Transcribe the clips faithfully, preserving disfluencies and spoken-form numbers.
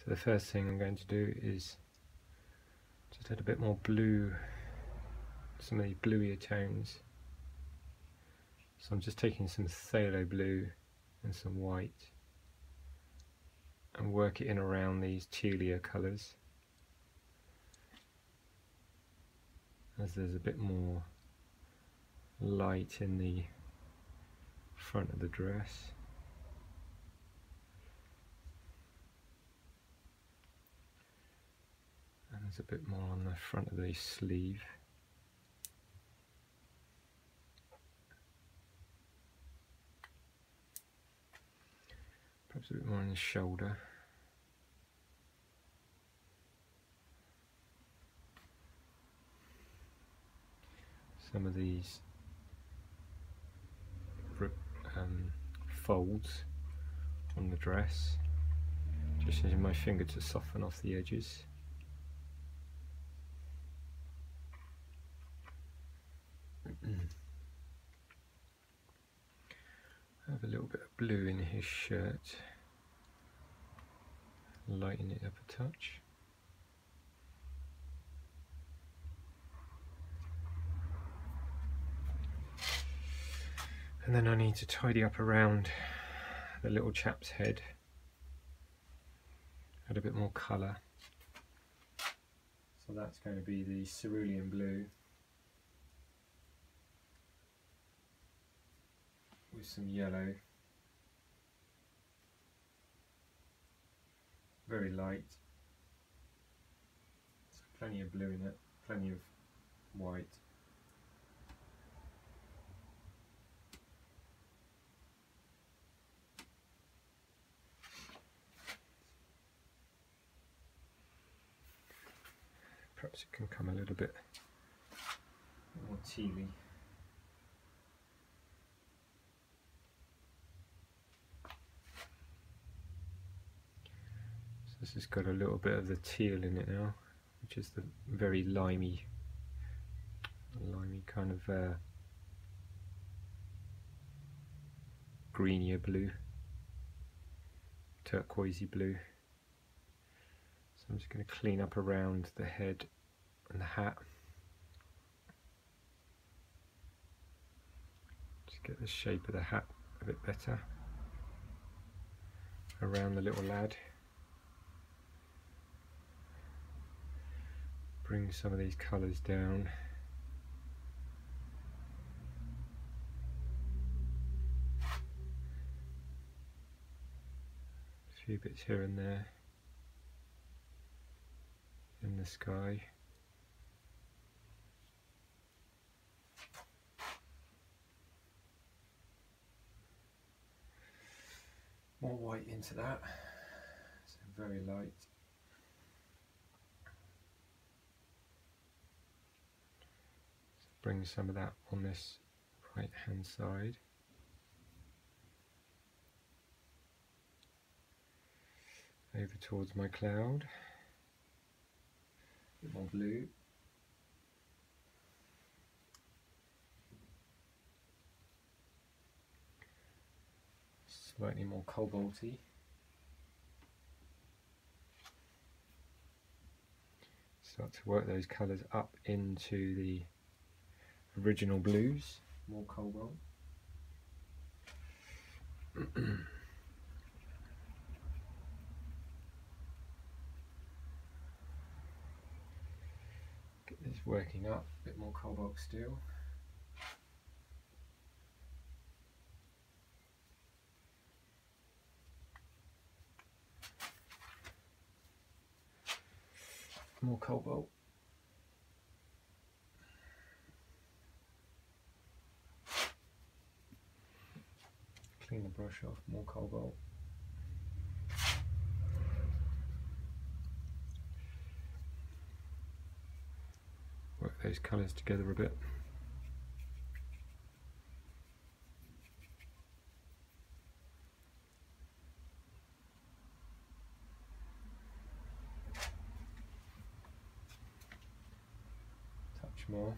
So the first thing I'm going to do is just add a bit more blue, some of these bluier tones. So I'm just taking some phthalo blue and some white and work it in around these tealier colours, as there's a bit more light in the front of the dress. And there's a bit more on the front of the sleeve. Perhaps a bit more on the shoulder. Some of these um, folds on the dress, just using my finger to soften off the edges. I have a little bit of blue in his shirt, lighten it up a touch. And then I need to tidy up around the little chap's head, add a bit more colour. So that's going to be the cerulean blue with some yellow, very light, so plenty of blue in it, plenty of white. Perhaps it can come a little bit more tealy. So this has got a little bit of the teal in it now, which is the very limey, limey kind of uh, greenier blue, turquoisey blue. So I'm just going to clean up around the head and the hat. Just get the shape of the hat a bit better around the little lad. Bring some of these colours down. A few bits here and there in the sky. More white into that, so very light. So bring some of that on this right hand side. Over towards my cloud. A bit more blue. Slightly more cobalty. Start to work those colours up into the original blues. More cobalt. Get this working up, a bit more cobalt still. More cobalt. Clean the brush off, more cobalt. Work those colours together a bit. Touch more.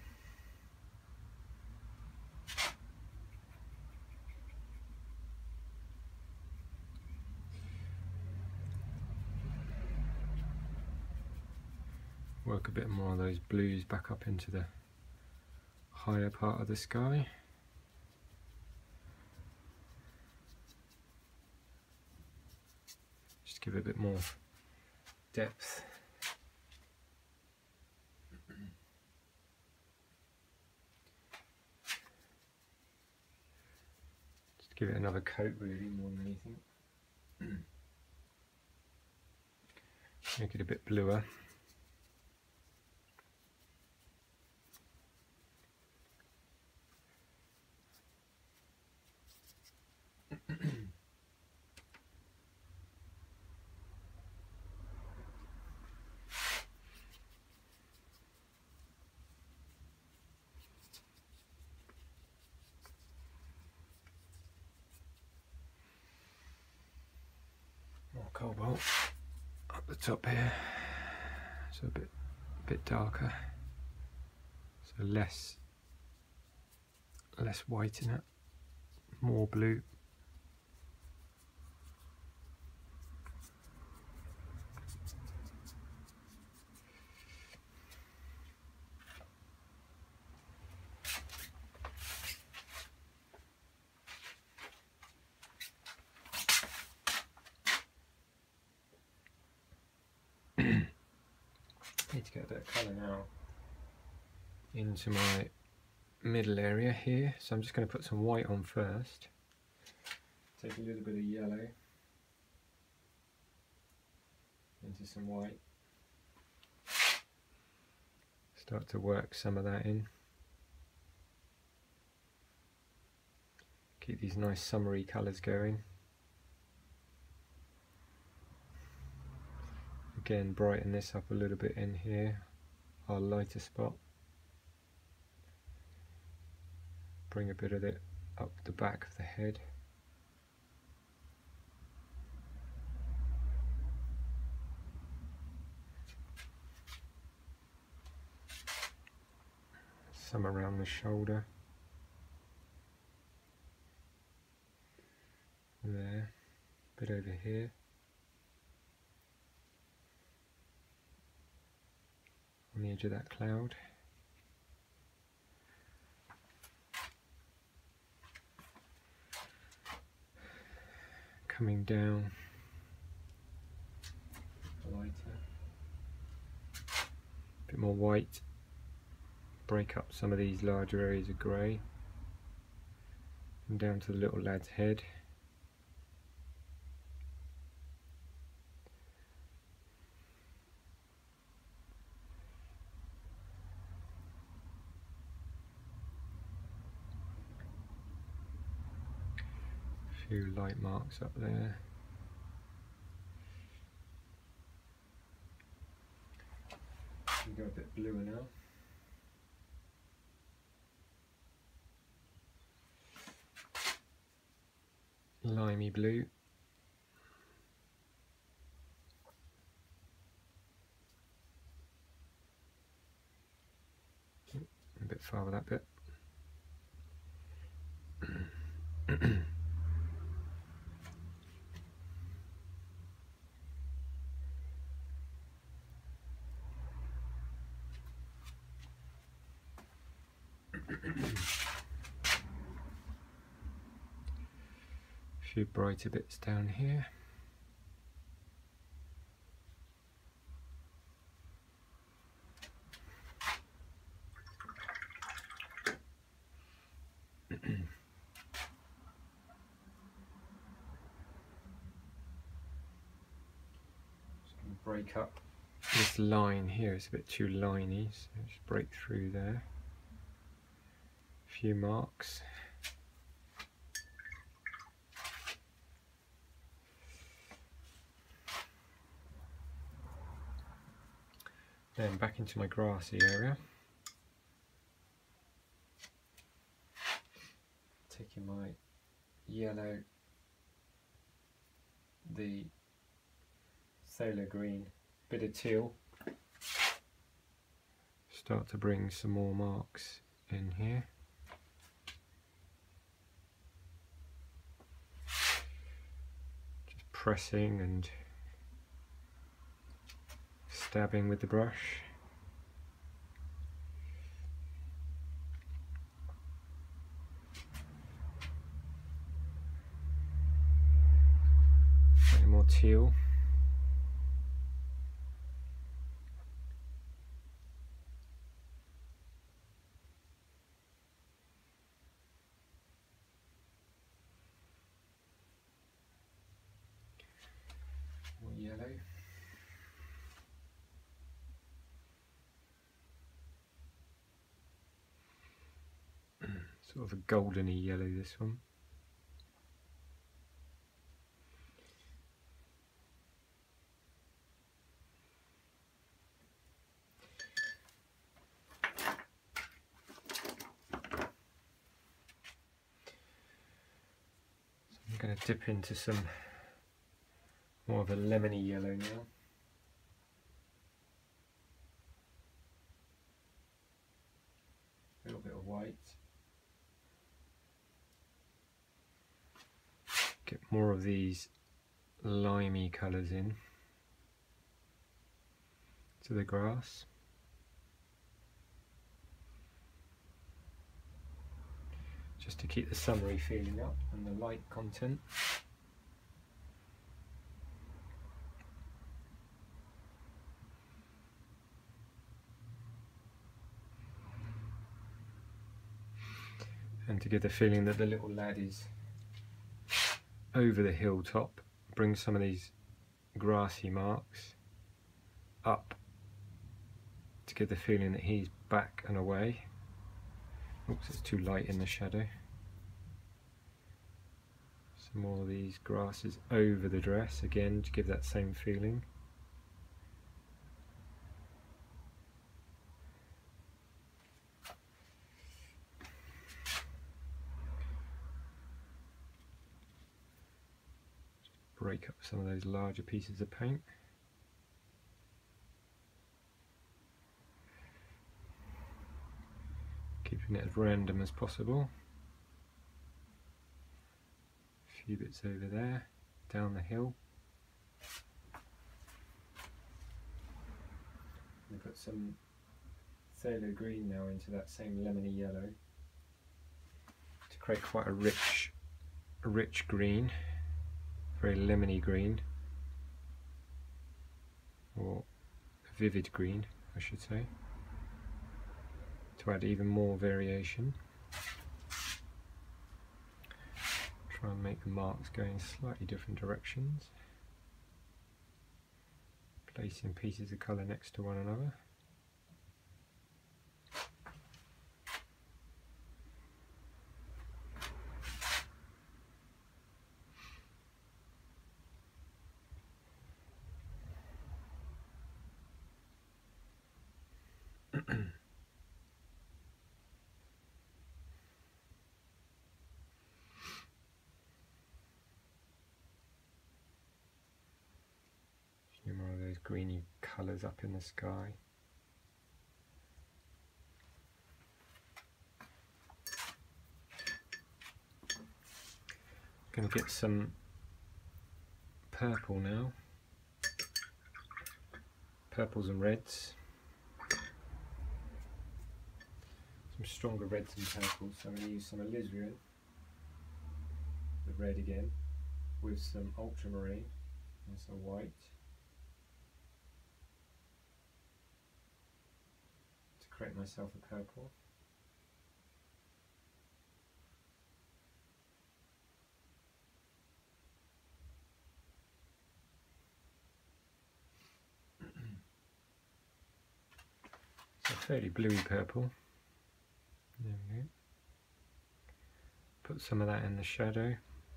work a bit more of those blues back up into the higher part of the sky. Just give it a bit more depth. Just give it another coat really, more than anything. Make it a bit bluer. More cobalt up the top here, so a bit, a bit darker, so less, less white in it, more blue. Need to get a bit of colour now into my middle area here, so I'm just going to put some white on first. Take a little bit of yellow into some white, start to work some of that in. Keep these nice summery colours going. Again, brighten this up a little bit in here, our lighter spot. Bring a bit of it up the back of the head. Some around the shoulder. There, a bit over here. On the edge of that cloud. Coming down lighter, a bit more white, break up some of these larger areas of grey, and down to the little lad's head. Few light marks up there. You go a bit bluer now. Limey blue. A bit far with that bit. A few brighter bits down here. Break up this line here, it's a bit too liney, so just break through there. A few marks. Then back into my grassy area. Taking my yellow, the phthalo green, bit of teal. Start to bring some more marks in here. Just pressing and stabbing with the brush. Slightly more teal. More yellow. Sort of a goldeny yellow, this one. So I'm going to dip into some more of a lemony yellow now. A little bit of white. Get more of these limey colours in to the grass. Just to keep the summery feeling up and the light content. And to give the feeling that the little lad is over the hilltop, bring some of these grassy marks up to give the feeling that he's back and away. Oops, it's too light in the shadow. Some more of these grasses over the dress again to give that same feeling. Break up some of those larger pieces of paint. Keeping it as random as possible. A few bits over there, down the hill. We put some phthalo green now into that same lemony yellow to create quite a rich, a rich green. Very lemony green, or vivid green I should say, to add even more variation. Try and make the marks go in slightly different directions, placing pieces of colour next to one another. More of those greeny colours up in the sky. Going to get some purple now, purples and reds, some stronger reds and purples. So I'm going to use some alizarin, the red again, with some ultramarine and some white. Create myself a purple. It's a fairly bluey purple. There we go. Put some of that in the shadow.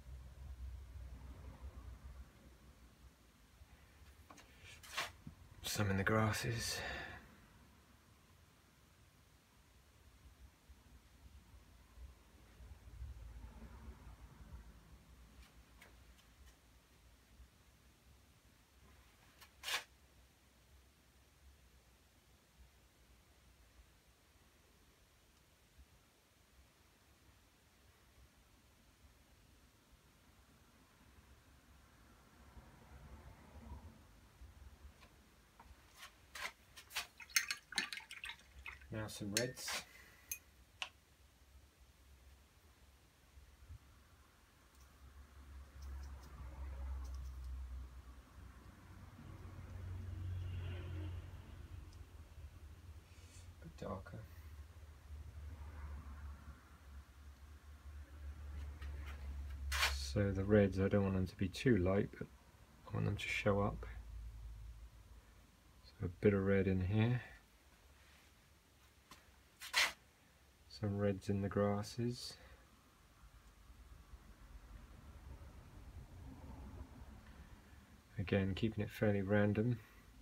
Some in the grasses. Now some reds. darker. So the reds, I don't want them to be too light, but I want them to show up. So a bit of red in here. Some reds in the grasses. Again, keeping it fairly random.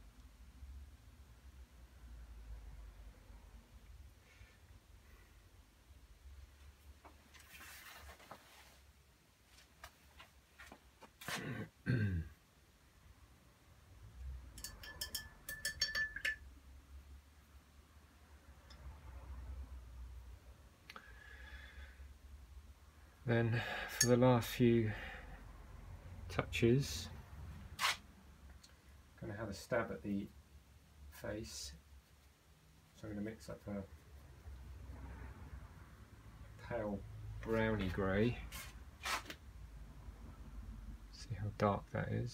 Then for the last few touches, I'm going to have a stab at the face. So I'm going to mix up a pale browny grey. See how dark that is.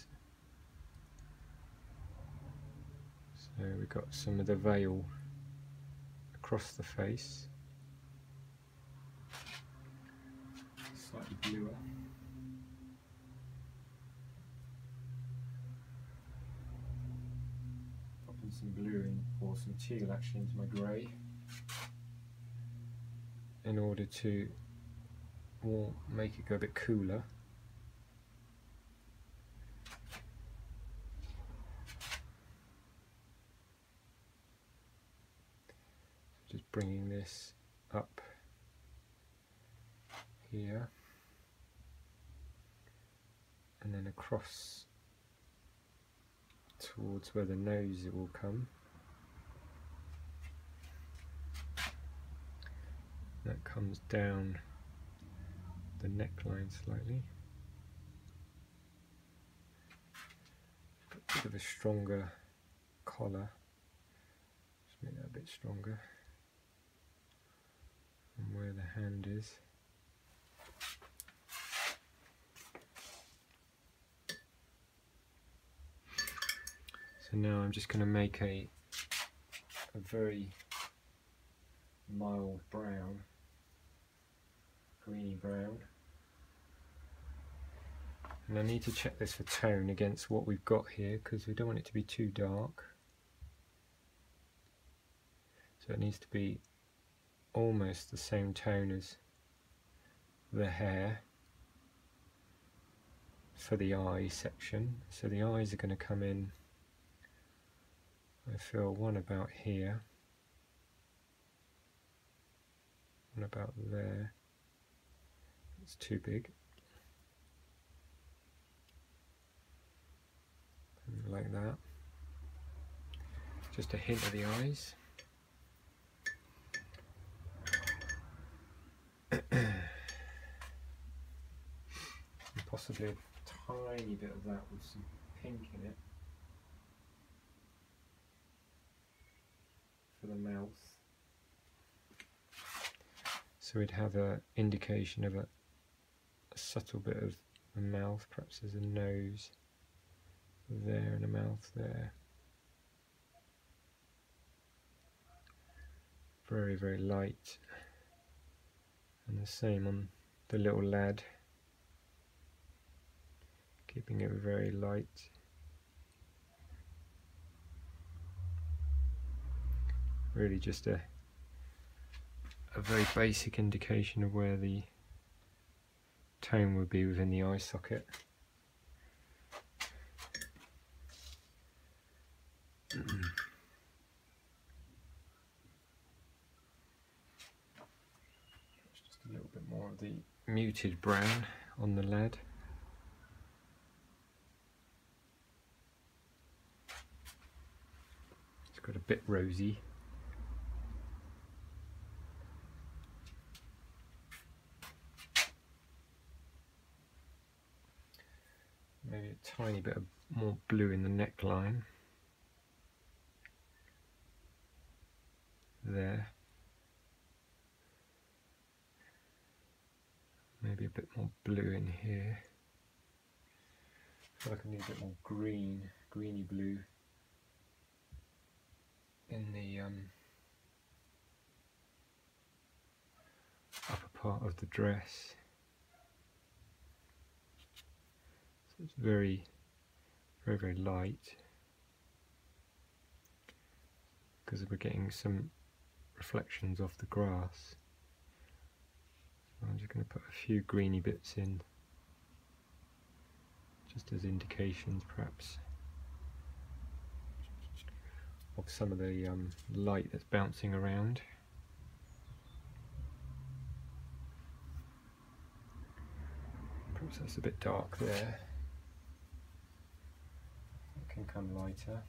So we've got some of the veil across the face. Slightly bluer. Popping some blue in, or some teal actually, into my grey in order to well, make it go a bit cooler. Just bringing this up here and then across towards where the nose will come. That comes down the neckline slightly. A bit of a stronger collar. Just make that a bit stronger. And where the hand is. So now I'm just going to make a a very mild brown, greeny brown. And I need to check this for tone against what we've got here, because we don't want it to be too dark. So it needs to be almost the same tone as the hair for the eye section. So the eyes are going to come in, I feel, one about here, one about there. It's too big. Like that. Just a hint of the eyes. And possibly a tiny bit of that with some pink in it for the mouth. So we'd have an indication of a, a subtle bit of the mouth, perhaps there's a nose there and a mouth there. Very, very light. And the same on the little lad. Keeping it very light. Really just a a very basic indication of where the tone would be within the eye socket. Just a little bit more of the muted brown on the lad. It's got a bit rosy. Maybe a tiny bit of more blue in the neckline. There. Maybe a bit more blue in here. I feel like I need a bit more green, greeny blue in the um, part of the dress. So it's very, very, very light, because we're getting some reflections off the grass. So I'm just going to put a few greeny bits in, just as indications perhaps of some of the um, light that's bouncing around. Perhaps that's a bit dark there. It can come lighter.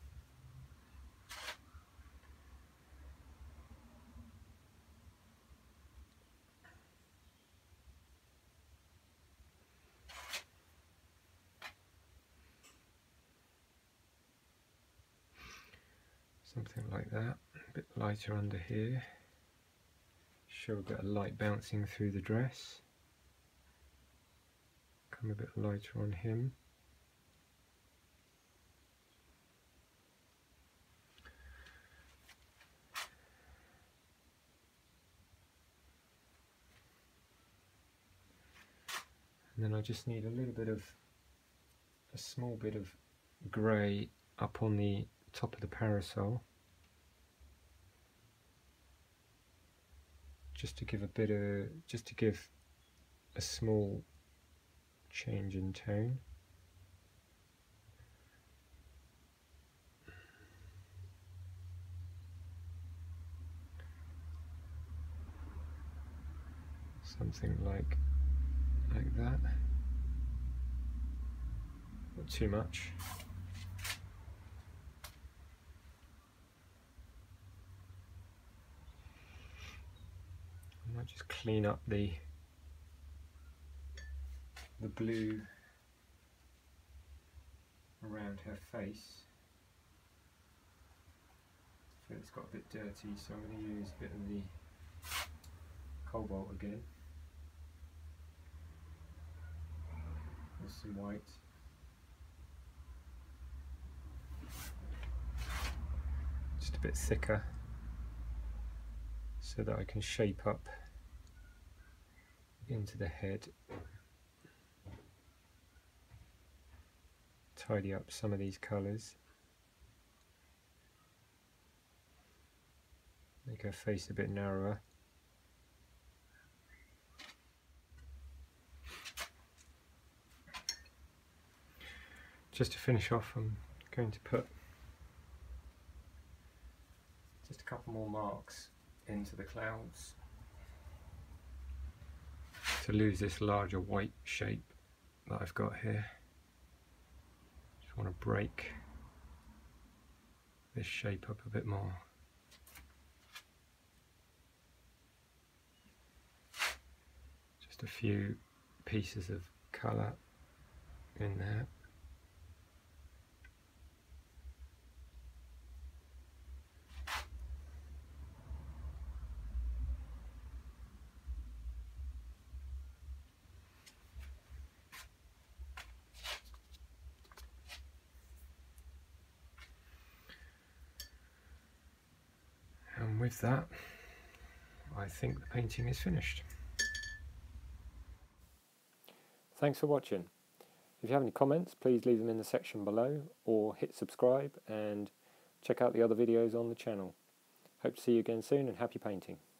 Something like that, a bit lighter under here. Show a bit of light bouncing through the dress. Come a bit lighter on him. And then I just need a little bit of, a small bit of grey up on the top of the parasol, just to give a bit of, just to give a small change in tone. Something like like that. Not too much. I might just clean up the the blue around her face. I feel it's got a bit dirty, so I'm going to use a bit of the cobalt again. With some white. Just a bit thicker, so that I can shape up into the head. Tidy up some of these colours. Make her face a bit narrower. Just to finish off, I'm going to put just a couple more marks into the clouds to lose this larger white shape that I've got here. Just want to break this shape up a bit more. Just a few pieces of colour in there. And with that, I think the painting is finished. Thanks for watching. If you have any comments, please leave them in the section below, or hit subscribe and check out the other videos on the channel. Hope to see you again soon, and happy painting.